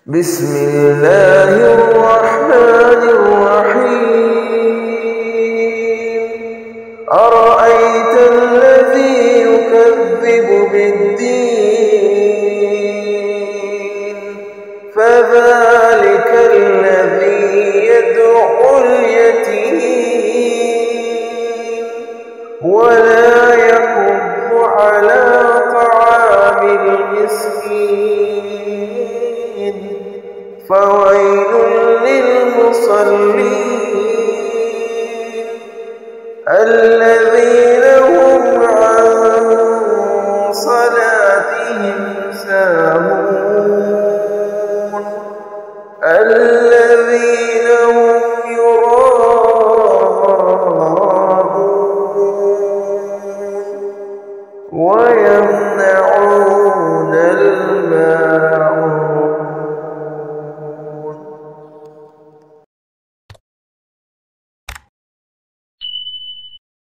بسم الله الرحمن الرحيم. أرأيت الذي يكذب بالدين فذلك الذي يدعو اليتيم ولا يحض على طعام المسكين فويل للمصلين الذين هم عن صلاتهم ساهون